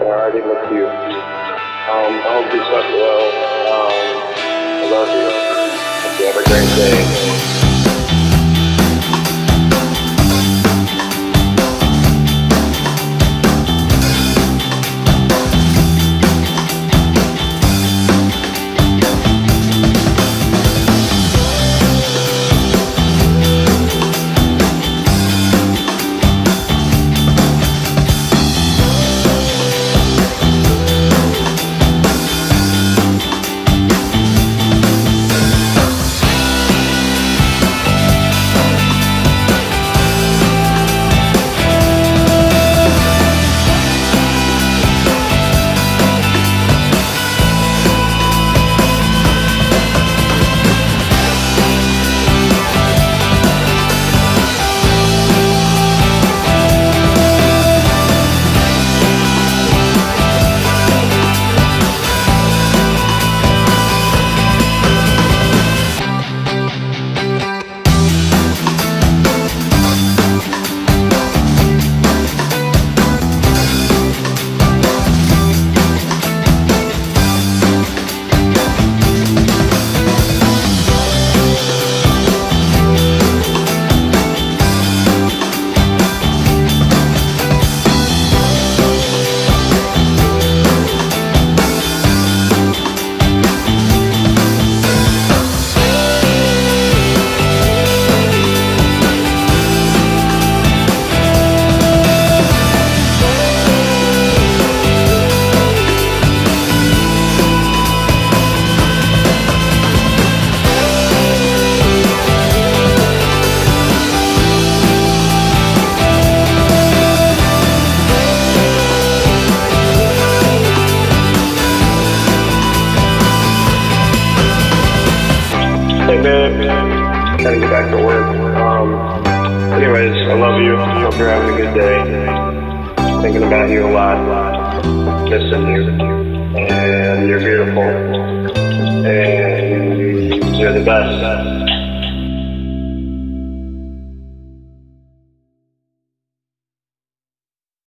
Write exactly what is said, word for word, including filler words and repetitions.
already miss you. Um, I hope you slept well. Um, I love you. Hope you have a great day. Hey babe, gotta get back to work. Um, anyways, I love you. Hope you're having a good day. Thinking about you a lot. Missing you. And you're beautiful. And you're the best.